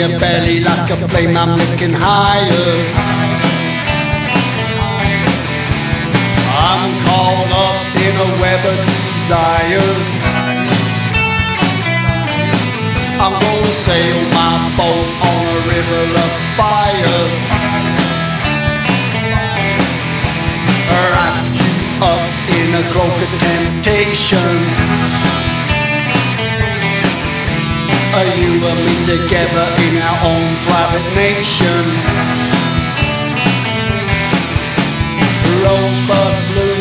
your belly like a flame, I'm looking higher. I'm caught up in a web of desire. I'm gonna sail my boat on a river of fire. Wrap you up in a cloak of temptation. You and me together in our own private nation. Rosebud blue